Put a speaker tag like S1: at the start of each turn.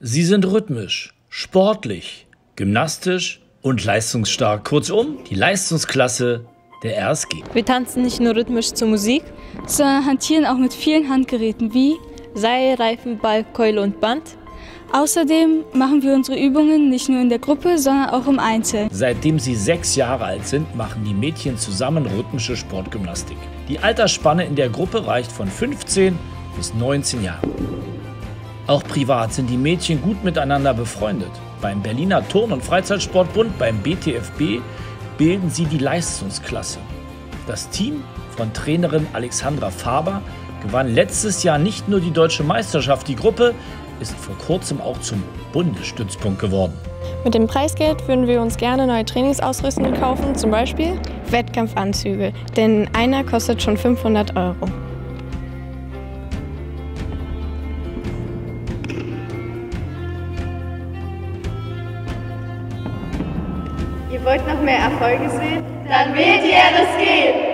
S1: Sie sind rhythmisch, sportlich, gymnastisch und leistungsstark. Kurzum, die Leistungsklasse der RSG.
S2: Wir tanzen nicht nur rhythmisch zur Musik,
S3: sondern hantieren auch mit vielen Handgeräten wie
S2: Seil, Reifen, Ball, Keule und Band.
S3: Außerdem machen wir unsere Übungen nicht nur in der Gruppe, sondern auch im Einzel.
S1: Seitdem sie 6 Jahre alt sind, machen die Mädchen zusammen rhythmische Sportgymnastik. Die Altersspanne in der Gruppe reicht von 15 bis 19 Jahren. Auch privat sind die Mädchen gut miteinander befreundet. Beim Berliner Turn- und Freizeitsportbund, beim BTFB, bilden sie die Leistungsklasse. Das Team von Trainerin Alexandra Faber gewann letztes Jahr nicht nur die Deutsche Meisterschaft, die Gruppe ist vor kurzem auch zum Bundesstützpunkt geworden.
S4: Mit dem Preisgeld würden wir uns gerne neue Trainingsausrüstung kaufen, zum Beispiel Wettkampfanzüge, denn einer kostet schon 500 €.
S5: Ihr wollt noch mehr Erfolge sehen? Dann wählt die RSG!